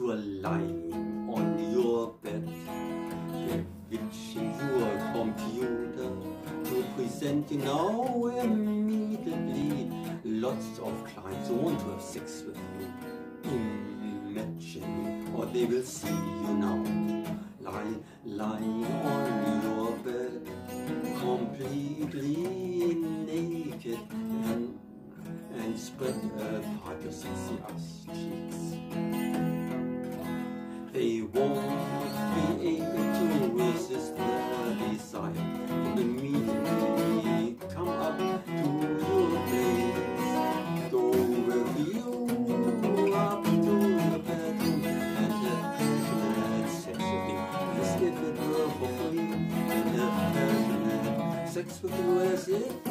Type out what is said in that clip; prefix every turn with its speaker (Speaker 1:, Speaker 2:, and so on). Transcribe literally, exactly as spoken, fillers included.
Speaker 1: You are lying on your bed, bewitching your computer to present you now immediately. Lots of clients want to have sex with you. Imagine what they will see you now. Lying, lying on your bed, completely naked, and, and spread apart your sexy ass cheeks. They won't be able to resist their desire to immediately come up to your place. Go with you up to the bedroom and have passionate sex with you as if it were for free. And have passionate sex with you as if